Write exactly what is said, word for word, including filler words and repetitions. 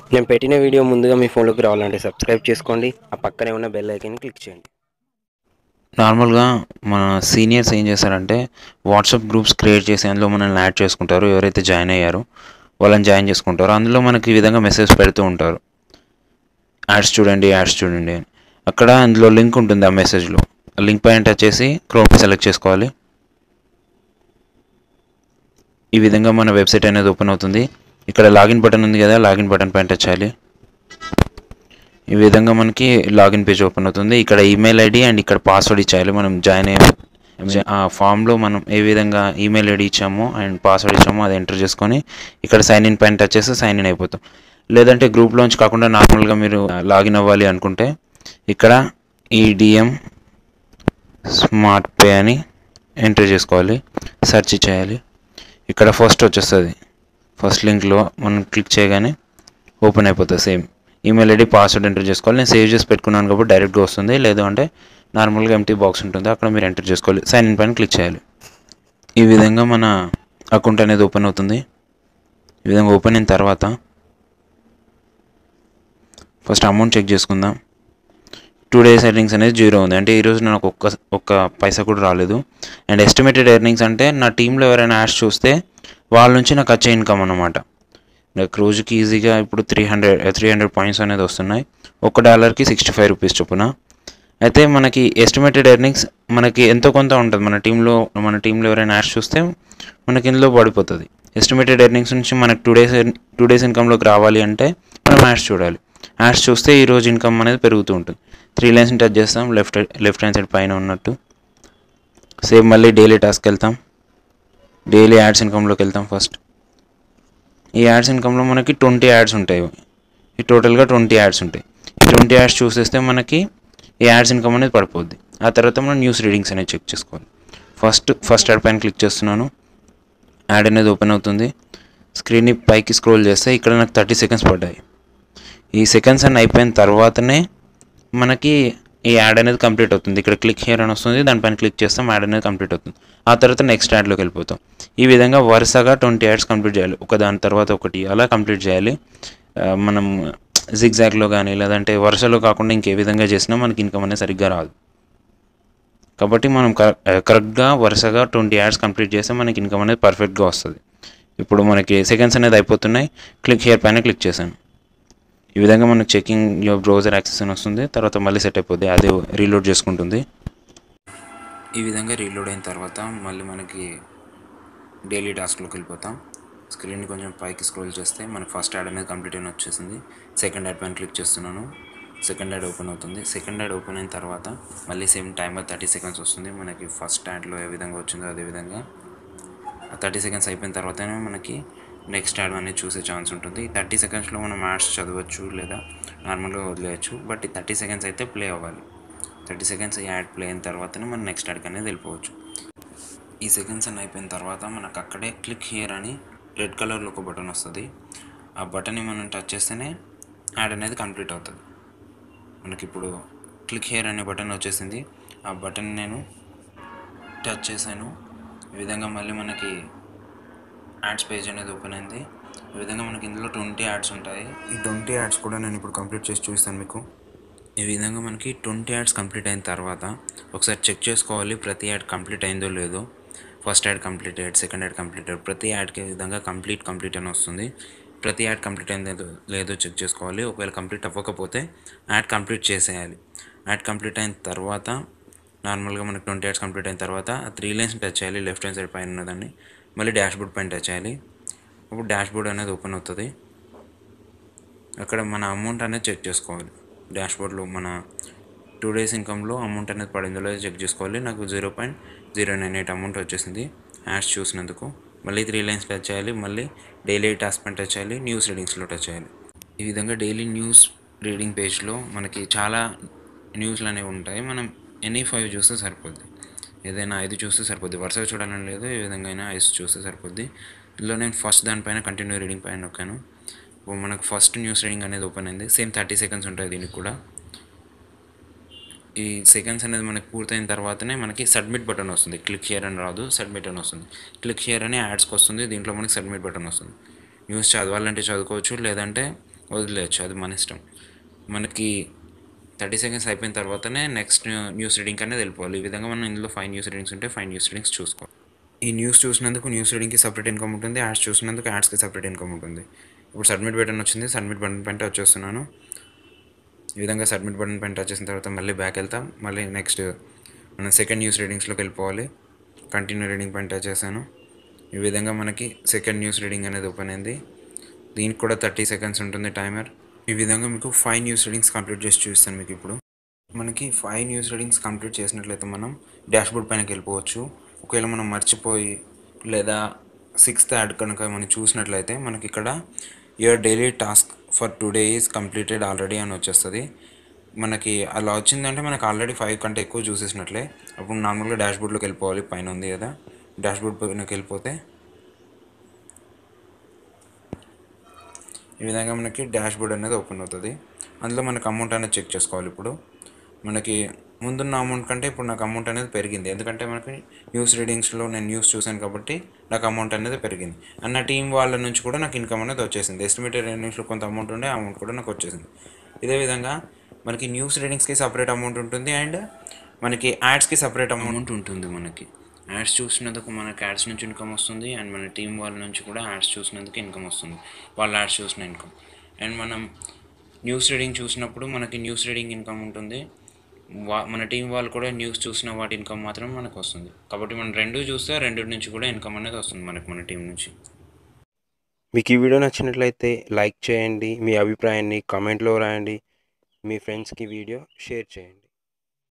నేను పెట్టిన వీడియో ముందుగా మీ ఫోన్లోకి రావాలంటే సబ్స్క్రైబ్ చేసుకోండి, ఆ పక్కనే ఉన్న బెల్ ఐకాన్ని క్లిక్ చేయండి. నార్మల్గా మన సీనియర్స్ ఏం చేస్తారంటే వాట్సాప్ గ్రూప్స్ క్రియేట్ చేసి అందులో మనల్ని యాడ్ చేసుకుంటారు. ఎవరైతే జాయిన్ అయ్యారో వాళ్ళని జాయిన్ చేసుకుంటారు. అందులో మనకి ఈ విధంగా మెసేజ్ పెడుతూ ఉంటారు, యాడ్స్ చూడండి యాడ్స్ చూడండి అని. అక్కడ అందులో లింక్ ఉంటుంది. ఆ మెసేజ్లో లింక్ పైన టచ్ చేసి క్రోమ్ సెలెక్ట్ చేసుకోవాలి. ఈ విధంగా మన వెబ్సైట్ అనేది ఓపెన్ అవుతుంది. ఇక్కడ లాగిన్ బటన్ ఉంది కదా, లాగిన్ బటన్ పైన టచ్ చేయాలి. ఈ విధంగా మనకి లాగిన్ పేజ్ ఓపెన్ అవుతుంది. ఇక్కడ ఈమెయిల్ ఐడి అండ్ ఇక్కడ పాస్వర్డ్ ఇచ్చేయాలి. మనం జాయిన్ అయ్యే ఆ ఫామ్లో మనం ఏ విధంగా ఈమెయిల్ ఐడి ఇచ్చామో అండ్ పాస్వర్డ్ ఇచ్చామో అది ఎంటర్ చేసుకొని ఇక్కడ సైన్ ఇన్ పైన టచ్ చేస్తే సైన్ ఇన్ అయిపోతాం. లేదంటే గ్రూప్లోంచి కాకుండా నార్మల్గా మీరు లాగిన్ అవ్వాలి అనుకుంటే ఇక్కడ ఈడిఎం స్మార్ట్ పే అని ఎంటర్ చేసుకోవాలి, సెర్చ్ చేయాలి. ఇక్కడ ఫస్ట్ వచ్చేస్తుంది. ఫస్ట్ లింక్లో మనం క్లిక్ చేయగానే ఓపెన్ అయిపోతుంది. Same email ID password enter చేసుకోవాలి. నేను సేవ్ చేసి పెట్టుకున్నాను కాబట్టి డైరెక్ట్గా వస్తుంది. లేదు అంటే నార్మల్గా ఎంటీ బాక్స్ ఉంటుంది, అక్కడ మీరు ఎంటర్ చేసుకోవాలి. సైన్ ఇన్ పైన క్లిక్ చేయాలి. ఈ విధంగా మన అకౌంట్ అనేది ఓపెన్ అవుతుంది. ఈ విధంగా ఓపెన్ అయిన తర్వాత ఫస్ట్ అమౌంట్ చెక్ చేసుకుందాం. టూ డేస్ ఎర్నింగ్స్ అనేది జీరో ఉంది, అంటే ఈరోజు నాకు ఒక్క ఒక్క పైసా కూడా రాలేదు. అండ్ ఎస్టిమేటెడ్ ఎర్నింగ్స్ అంటే నా టీంలో ఎవరైనా యాడ్స్ చూస్తే వాళ్ళ నుంచి నాకు వచ్చే ఇన్కమ్ అన్నమాట. నాకు రోజుకి ఈజీగా ఇప్పుడు three hundred three hundred points అనేది వస్తున్నాయి. ఒక డాలర్కి సిక్స్టీ ఫైవ్ రూపీస్ చొప్పున. అయితే మనకి ఎస్టిమేటెడ్ ఎర్నింగ్స్ మనకి ఎంతో కొంత ఉంటుంది. మన టీంలో మన టీంలో ఎవరైనా యాడ్స్ చూస్తే మనకి ఇందులో పడిపోతుంది. ఎస్టిమేటెడ్ ఎర్నింగ్స్ నుంచి మనకి టూ డేస్ టూ డేస్ ఇన్కమ్లోకి రావాలి అంటే మనం యాడ్స్ చూడాలి. యాడ్స్ చూస్తే ఈరోజు ఇన్కమ్ అనేది పెరుగుతూ ఉంటుంది. త్రీ లైన్స్ని టచ్ చేస్తాం, లెఫ్ట్ లెఫ్ట్ హ్యాండ్ సైడ్ పైన ఉన్నట్టు. సేమ్ మళ్ళీ డైలీ టాస్క్ వెళ్తాం, డైలీ యాడ్స్ ఇన్కమ్లోకి వెళ్తాం. ఫస్ట్ ఈ యాడ్స్ ఇన్కమ్లో మనకి ట్వంటీ యాడ్స్ ఉంటాయి. ఈ టోటల్గా ట్వంటీ యాడ్స్ ఉంటాయి. ఈ ట్వంటీ యాడ్స్ చూసేస్తే మనకి ఈ యాడ్స్ ఇన్కమ్ అనేది పడిపోద్ది. ఆ తర్వాత మనం న్యూస్ రీడింగ్స్ అనేది చెక్ చేసుకోవాలి. ఫస్ట్ ఫస్ట్ యాడ్ పైన క్లిక్ చేస్తున్నాను. యాడ్ అనేది ఓపెన్ అవుతుంది. స్క్రీన్ని పైకి స్క్రోల్ చేస్తే ఇక్కడ నాకు థర్టీ సెకండ్స్ పడ్డాయి. ఈ సెకండ్స్ అన్నీ అయిపోయిన తర్వాతనే మనకి ఈ యాడ్ అనేది కంప్లీట్ అవుతుంది. ఇక్కడ క్లిక్ హియర్ అని వస్తుంది, దానిపైన క్లిక్ చేస్తాం, యాడ్ అనేది కంప్లీట్ అవుతుంది. ఆ తర్వాత నెక్స్ట్ యాడ్లోకి వెళ్ళిపోతాం. ఈ విధంగా వరుసగా ట్వంటీ యాడ్స్ కంప్లీట్ చేయాలి, ఒక దాని తర్వాత ఒకటి అలా కంప్లీట్ చేయాలి. మనం జిగ్జాగ్లో కానీ లేదంటే వరుసలో కాకుండా ఇంకే విధంగా చేసినా మనకి ఇన్కమ్ అనేది సరిగ్గా రాదు. కాబట్టి మనం కరెక్ట్గా వరుసగా ట్వంటీ యాడ్స్ కంప్లీట్ చేస్తే మనకి ఇన్కమ్ అనేది పర్ఫెక్ట్గా వస్తుంది. ఇప్పుడు మనకి సెకండ్స్ అనేది అయిపోతున్నాయి. క్లిక్ హియర్ పైన క్లిక్ చేశాను. ఈ విధంగా మనకు చెకింగ్ యువర్ బ్రౌజర్ యాక్సెస్ అని వస్తుంది. తర్వాత మళ్ళీ సెట్ అయిపోద్ది, అదే రీలోడ్ చేసుకుంటుంది. ఈ విధంగా రీలోడ్ అయిన తర్వాత మళ్ళీ మనకి డైలీ టాస్క్లోకి వెళ్ళిపోతాం. స్క్రీన్ కొంచెం పైకి స్క్రోల్ చేస్తే మనకు ఫస్ట్ యాడ్ అనేది కంప్లీట్ అయిన వచ్చేసింది. సెకండ్ యాడ్ పైన క్లిక్ చేస్తున్నాను. సెకండ్ యాడ్ ఓపెన్ అవుతుంది. సెకండ్ యాడ్ ఓపెన్ అయిన తర్వాత మళ్ళీ సేమ్ టైమర్ థర్టీ సెకండ్స్ వస్తుంది. మనకి ఫస్ట్ యాడ్లో ఏ విధంగా వచ్చిందో అదేవిధంగా థర్టీ సెకండ్స్ అయిపోయిన తర్వాతనే మనకి నెక్స్ట్ యాడ్ అనేది చూసే ఛాన్స్ ఉంటుంది. థర్టీ సెకండ్స్లో మనం యాడ్స్ చదవచ్చు లేదా నార్మల్గా వదిలేయచ్చు. బట్ ఈ థర్టీ సెకండ్స్ అయితే ప్లే అవ్వాలి. థర్టీ సెకండ్స్ యాడ్ ప్లే అయిన తర్వాతనే మనం నెక్స్ట్ యాడ్కి అనేది వెళ్ళిపోవచ్చు. ఈ సెకండ్స్ అని అయిపోయిన తర్వాత మనకు అక్కడే క్లిక్ హియర్ అని రెడ్ కలర్లో ఒక బటన్ వస్తుంది. ఆ బటన్ని మనం టచ్ చేస్తేనే యాడ్ అనేది కంప్లీట్ అవుతుంది. మనకి ఇప్పుడు క్లిక్ హియర్ అనే బటన్ వచ్చేసింది. ఆ బటన్ నేను టచ్ చేశాను. ఈ విధంగా మళ్ళీ మనకి యాడ్స్ పేజ్ అనేది ఓపెన్ అయింది. ఈ విధంగా మనకి ఇందులో ట్వంటీ యాడ్స్ ఉంటాయి. ఈ ట్వంటీ యాడ్స్ కూడా నేను ఇప్పుడు కంప్లీట్ చేసి చూపిస్తాను మీకు. ఈ విధంగా మనకి ట్వంటీ యాడ్స్ కంప్లీట్ అయిన తర్వాత ఒకసారి చెక్ చేసుకోవాలి ప్రతి యాడ్ కంప్లీట్ అయిందో లేదో. First ad completed, second ad completed, ప్రతి యాడ్కి ఈ విధంగా కంప్లీట్ కంప్లీట్ అని వస్తుంది. ప్రతి యాడ్ కంప్లీట్ అయిందో లేదో చెక్ చేసుకోవాలి. ఒకవేళ కంప్లీట్ అవ్వకపోతే యాడ్ కంప్లీట్ చేసేయాలి. యాడ్ కంప్లీట్ అయిన తర్వాత నార్మల్గా మనకి ట్వంటీ యాడ్స్ కంప్లీట్ అయిన తర్వాత ఆ త్రీ లైన్స్ టచ్ చేయాలి. లెఫ్ట్ హ్యాండ్ సైడ్ పైన ఉన్నదాన్ని మళ్ళీ డాష్ బోర్డ్ పైన టచ్ చేయాలి. అప్పుడు డాష్ బోర్డ్ అనేది ఓపెన్ అవుతుంది. అక్కడ మన అమౌంట్ అనేది చెక్ చేసుకోవాలి. డాష్ బోర్డ్లో మన టూ డేస్ ఇన్కమ్లో అమౌంట్ అనేది పడిందో లేదో చెక్ చేసుకోవాలి. నాకు zero point zero nine eight amount వచ్చేసింది యాడ్స్ చూసినందుకు. మళ్ళీ త్రీ లైన్స్ టచ్ చేయాలి. మళ్ళీ డైలీ టాస్క్ పైన టచ్ చేయాలి. న్యూస్ రీడింగ్స్లో టచ్ చేయాలి. ఈ విధంగా డైలీ న్యూస్ రీడింగ్ పేజ్లో మనకి చాలా న్యూస్లు అనేవి ఉంటాయి. మనం ఎనీ ఫైవ్ చూస్తే సరిపోద్ది. ఏదైనా ఐదు చూస్తే సరిపోద్ది. వరుసగా చూడాలని లేదు, ఏ విధంగా అయినా ఐదు చూస్తే సరిపోద్ది. ఇందులో నేను ఫస్ట్ దానిపైన కంటిన్యూ రీడింగ్ పైన నొక్కాను. ఇప్పుడు మనకు ఫస్ట్ న్యూస్ రీడింగ్ అనేది ఓపెన్ అయింది. సేమ్ థర్టీ సెకండ్స్ ఉంటుంది దీనికి కూడా. ఈ సెకండ్స్ అనేది మనకి పూర్తయిన తర్వాతనే మనకి సబ్మిట్ బటన్ వస్తుంది. క్లిక్ హియర్ అని రాదు, సబ్మిట్ అని వస్తుంది. క్లిక్ హియర్ అని యాడ్స్కి వస్తుంది, దీంట్లో మనకి సబ్మిట్ బటన్ వస్తుంది. న్యూస్ చదవాలంటే చదువుకోవచ్చు, లేదంటే వదిలేయచ్చు, అది మన ఇష్టం. మనకి థర్టీ సెకండ్స్ అయిపోయిన తర్వాతనే నెక్స్ట్ న్యూస్ రీడింగ్ అనేది వెళ్ళిపోవాలి. ఈ విధంగా మనం ఇందులో ఫైవ్ న్యూస్ రీడింగ్స్ ఉంటే ఫైవ్ న్యూస్ రీడింగ్స్ చూసుకోవాలి. ఈ న్యూస్ చూసినందుకు న్యూస్ రీడింగ్కి సపరేట్ ఇన్కమ్ ఉంటుంది, యాడ్స్ చూసినందుకు యాడ్స్కి సపరేట్ ఇన్కమ్ ఉంటుంది. ఇప్పుడు సబ్మిట్ బటన్ వచ్చింది, సబ్మిట్ బటన్ పైన టచ్ చేస్తున్నాను. ఈ విధంగా సబ్మిట్ బటన్ పైన టచ్ చేసిన తర్వాత మళ్ళీ బ్యాక్ వెళ్తాం. మళ్ళీ నెక్స్ట్ మనం సెకండ్ న్యూస్ రీడింగ్స్లోకి వెళ్ళిపోవాలి. కంటిన్యూ రీడింగ్ పైన టచ్ చేశాను. ఈ విధంగా మనకి సెకండ్ న్యూస్ రీడింగ్ అనేది ఓపెన్ అయింది. దీనికి కూడా థర్టీ సెకండ్స్ ఉంటుంది టైమర్. ఈ విధంగా మీకు ఫైవ్ న్యూస్ రీడింగ్స్ కంప్లీట్ చేసి చూపిస్తాను మీకు ఇప్పుడు. మనకి ఫైవ్ న్యూస్ రీడింగ్స్ కంప్లీట్ చేసినట్లయితే మనం డాష్బోర్డ్ పైనకి వెళ్ళిపోవచ్చు. ఒకవేళ మనం మర్చిపోయి లేదా సిక్స్త్ యాడ్ కనుక మనం చూసినట్లయితే మనకి ఇక్కడ your daily task for today is completed already అని వచ్చేస్తుంది. మనకి అలా వచ్చిందంటే మనకి ఆల్రెడీ ఫైవ్ కంటే ఎక్కువ చూసేసినట్లే. అప్పుడు నార్మల్గా డాష్బోర్డ్లోకి వెళ్ళిపోవాలి. పైన ఉంది కదా డాష్బోర్డ్ పైనకి వెళ్ళిపోతే ఈ విధంగా మనకి డాష్బోర్డ్ అనేది ఓపెన్ అవుతుంది. అందులో మనకి అమౌంట్ అనేది చెక్ చేసుకోవాలి. ఇప్పుడు మనకి ముందున్న అమౌంట్ కంటే ఇప్పుడు నాకు అమౌంట్ అనేది పెరిగింది, ఎందుకంటే మనకి న్యూస్ రీడింగ్స్లో నేను న్యూస్ చూశాను కాబట్టి నాకు అమౌంట్ అనేది పెరిగింది. అన్న టీం వాళ్ళ నుంచి కూడా నాకు ఇన్కమ్ అనేది వచ్చేసింది. ఎస్టిమేటెడ్ రీడింగ్స్లో కొంత అమౌంట్ ఉండే అమౌంట్ కూడా నాకు వచ్చేసింది. ఇదే విధంగా మనకి న్యూస్ రీడింగ్స్కి సపరేట్ అమౌంట్ ఉంటుంది అండ్ మనకి యాడ్స్కి సపరేట్ అమౌంట్ ఉంటుంది. మనకి యాడ్స్ చూసినందుకు మనకి యాడ్స్ నుంచి ఇన్కమ్ వస్తుంది అండ్ మన టీం వాళ్ళ నుంచి కూడా యాడ్స్ చూసినందుకు ఇన్కమ్ వస్తుంది, వాళ్ళ యాడ్స్ చూసిన ఇన్కమ్. అండ్ మనం న్యూస్ రీడింగ్ చూసినప్పుడు మనకి న్యూస్ రీడింగ్ ఇన్కమ్ ఉంటుంది, వా మన టీం వాళ్ళు కూడా న్యూస్ చూసిన వాటి ఇన్కమ్ మాత్రం మనకు వస్తుంది. కాబట్టి మనం రెండు చూస్తే రెండు నుంచి కూడా ఇన్కమ్ అనేది వస్తుంది మనకి మన టీం నుంచి. మీకు ఈ వీడియో నచ్చినట్లయితే లైక్ చేయండి, మీ అభిప్రాయాన్ని కామెంట్లో రాయండి, మీ ఫ్రెండ్స్కి వీడియో షేర్ చేయండి.